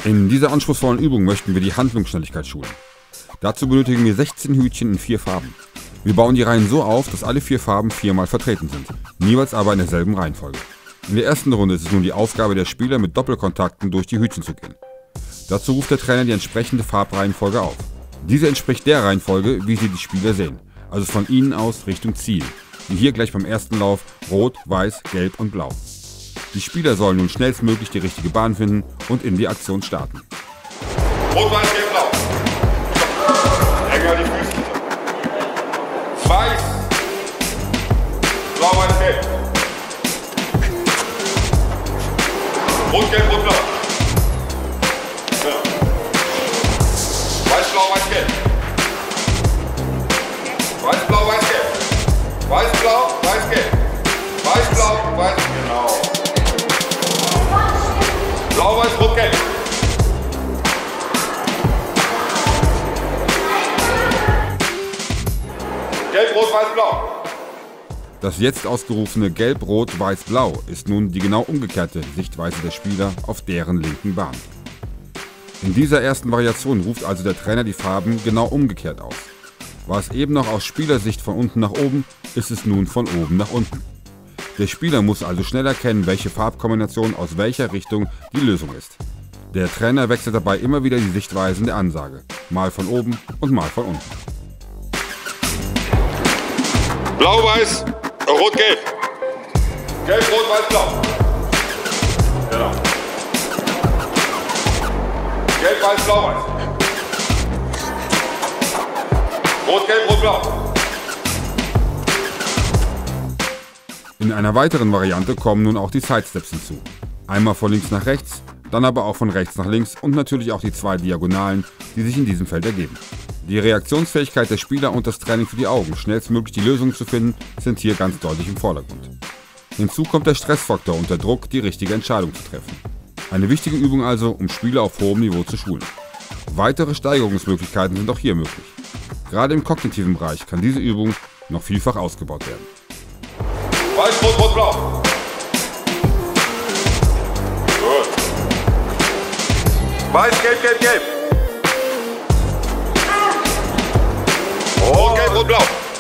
In dieser anspruchsvollen Übung möchten wir die Handlungsschnelligkeit schulen. Dazu benötigen wir 16 Hütchen in 4 Farben. Wir bauen die Reihen so auf, dass alle 4 Farben 4-mal vertreten sind, niemals aber in derselben Reihenfolge. In der ersten Runde ist es nun die Aufgabe der Spieler, mit Doppelkontakten durch die Hütchen zu gehen. Dazu ruft der Trainer die entsprechende Farbreihenfolge auf. Diese entspricht der Reihenfolge, wie sie die Spieler sehen, also von ihnen aus Richtung Ziel, wie hier gleich beim ersten Lauf Rot, Weiß, Gelb und Blau. Die Spieler sollen nun schnellstmöglich die richtige Bahn finden und in die Aktion starten. Rot, Weiß, Gelb, Blau. Enger die Füße. Weiß. Blau, Weiß, Gelb. Rot, Gelb, Rot, Blau. Genau. Weiß, Blau, Weiß, Gelb. Weiß, Blau, Weiß, Gelb. Weiß, Blau, Weiß, Gelb. Weiß, Blau, Weiß, genau. Blau, Weiß, Rot, Gelb. Gelb, Rot, Weiß, Blau. Das jetzt ausgerufene Gelb, Rot, Weiß, Blau ist nun die genau umgekehrte Sichtweise der Spieler auf deren linken Bahn. In dieser ersten Variation ruft also der Trainer die Farben genau umgekehrt aus. War es eben noch aus Spielersicht von unten nach oben, ist es nun von oben nach unten. Der Spieler muss also schnell erkennen, welche Farbkombination aus welcher Richtung die Lösung ist. Der Trainer wechselt dabei immer wieder die Sichtweisen der Ansage, mal von oben und mal von unten. Blau, Weiß, Rot, Gelb. Gelb, Rot, Weiß, Blau. Genau. Gelb, Weiß, Blau, Weiß. Rot, Gelb, Rot, Blau. In einer weiteren Variante kommen nun auch die Sidesteps hinzu. Einmal von links nach rechts, dann aber auch von rechts nach links und natürlich auch die 2 Diagonalen, die sich in diesem Feld ergeben. Die Reaktionsfähigkeit der Spieler und das Training für die Augen, schnellstmöglich die Lösung zu finden, sind hier ganz deutlich im Vordergrund. Hinzu kommt der Stressfaktor und der Druck, die richtige Entscheidung zu treffen. Eine wichtige Übung also, um Spieler auf hohem Niveau zu schulen. Weitere Steigerungsmöglichkeiten sind auch hier möglich. Gerade im kognitiven Bereich kann diese Übung noch vielfach ausgebaut werden. Weiß, Rot, Rot, Blau. Gut. Weiß, Gelb, Gelb, Gelb. Rot, Gelb, Rot, Blau.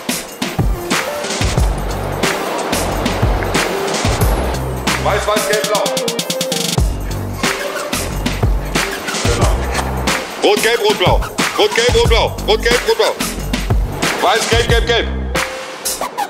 Weiß, Weiß, Gelb, Blau. Genau. Rot, Gelb, Rot, Blau. Rot, Gelb, Rot, Blau. Rot, Gelb, Rot, Blau. Weiß, Gelb, Gelb, Gelb.